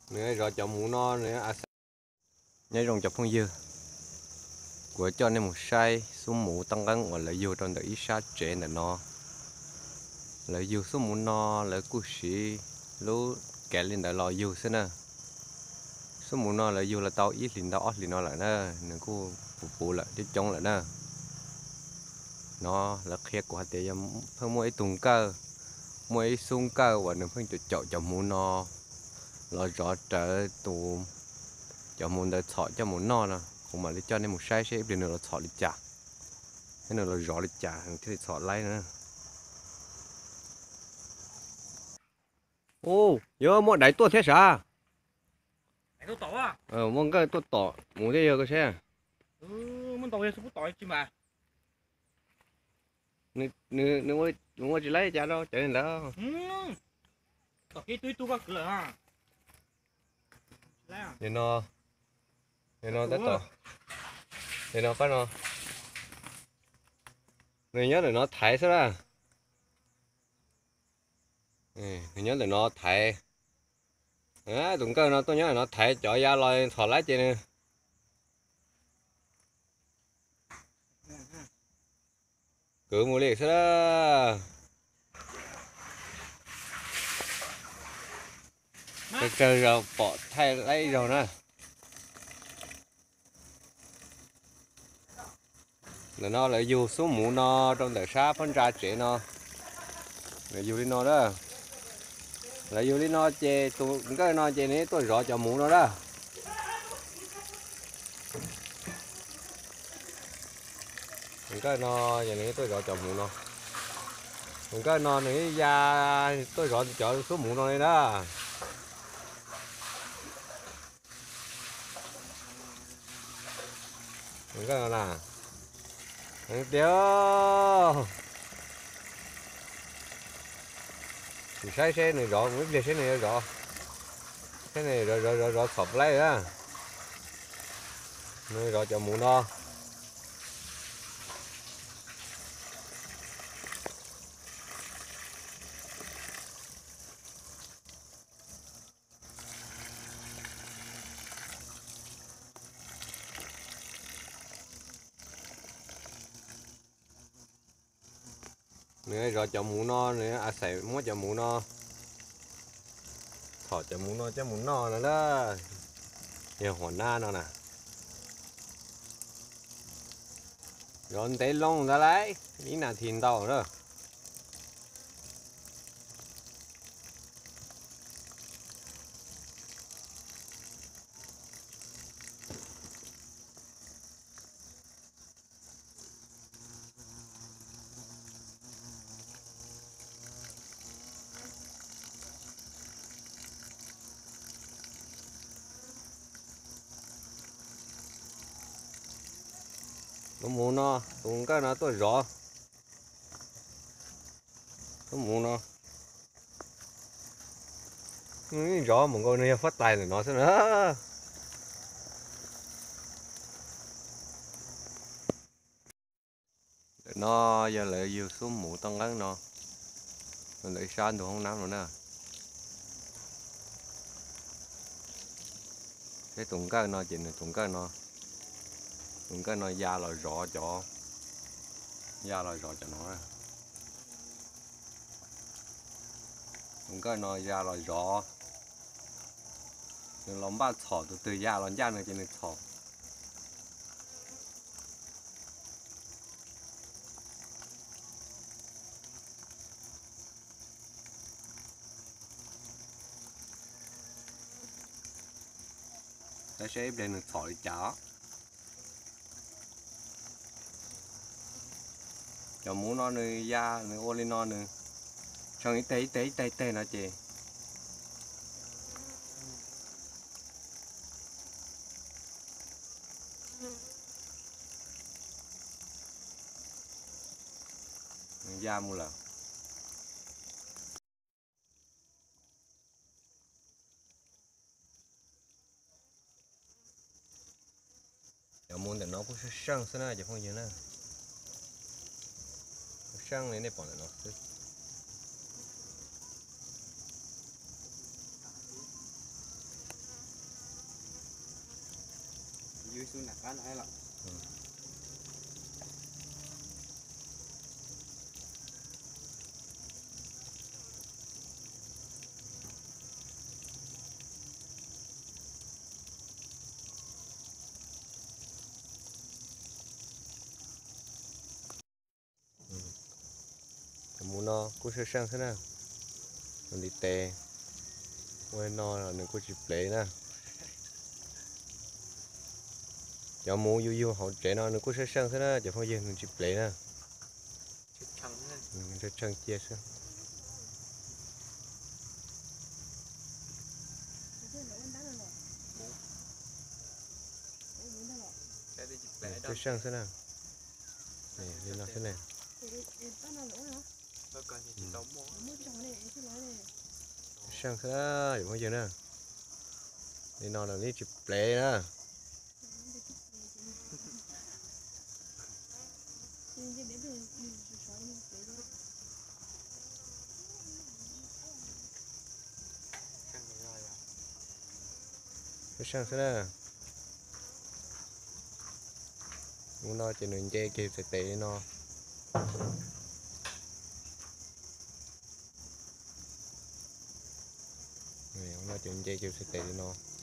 nữa rồi cho mũ no nữa nhảy rồng chọc phong dư của cho nên một sai số mũ tăng gắn gọi là vô trong đời ít sát trẻ là nó là vô số mũ no là cú sĩ lúc kẻ lên đại lò vô xí nè số mũ no là vô là tao ít liền tao ót liền nó lại nè đừng có phụ lại để chống lại nè nó là khét của tiền phong mỗi tung cơ mỗi sung cơ và đừng phong chọn cho mũ no là rõ trở tụ cho mũ để chọn cho mũ no nè cũng mà để cho nên một sai sẽ để nữa là chọn đi chả cái này là rõ đi chả thì chọn lại nữa ô giờ mọi đại tua thế sao Đại tôi tổ à? mong cái tua tỏ muốn thế giờ cái xe Muốn tổ thì tổ chứ mà. nếu mà chỉ lấy chả đâu chạy đến đó Tổ cái tôi có cửa ha. Lấy à? để nó tất tỏ để nó có nó người nhớ là nó thái sao ra người nhớ là nó thái á tụng cơ nó tôi nhớ là nó thái cho ra loài thọ lá trên này cứ mua liệt sao đó cái cơ rồi bỏ thay lấy rồi nè là nó lại dù số mũ nó trong đời xa phân ra trẻ nó là dù đi nó đó là dù đi nó chê tụ cái nó chê này tôi rõ cho mũ nó đó cái nó giờ này tôi rõ cho mũ nó cái nó này da tôi rõ cho số mũ nó này đó cái nó nè tiêu thì sai xe này rõ mấy việc xe này rõ cái này rồi khập lấy đó này rõ cho mũ nó nữa rồi cho mũ no nữa à xài muốn cho mũ no thọ cho mũ no nữa đó nhiều hòn na nó nè rồi té lông ra lấy ý là thìn tàu đó nó mũ no cũng cái nó tôi rõ nó mũ no rõ một con này phát tài rồi nó sẽ nữa nó giờ lại nhiều số mũ tăng ngắn nó lại san đồ không nắm nữa nè cái tụng cái nó chỉ là tụng cái nó da là rõ cho da là rõ cho nó tụng cái nó da là rõ nhưng lòng ba thọ từ da nó da nó chỉ là thọ nó sẽ đem được thọ đi chó cho muốn nó nơi da nơi ô lên nó nữa xong cái tê nó chị da mua là cho muốn để nó cũng sang thế này chứ không gì nữa sang này bỏ lại nó tôi nạp bán ai lắm. muốn nó cũng sẽ sang thế nào mình đi tè quay nó là đừng có chụp lệ nè cho mua yêu yêu họ trẻ nó cũng sẽ sang thế nào chứ không giờ mình chụp lệ nè Chụp trắng lên. mình sẽ sang chia sang Sẽ đi chụp lẻ sẽ đâu. sang thế nào này đi nó thế này Tôi còn gì chỉ tống mua. sang thế nào chứ không giờ nè đi nó là đi chụp lệ nè Căng rồi à. sẽ sang thế nào muốn nó chỉ nên chơi kêu sẽ tệ nó này nó chỉ nên chơi kêu sẽ tệ nó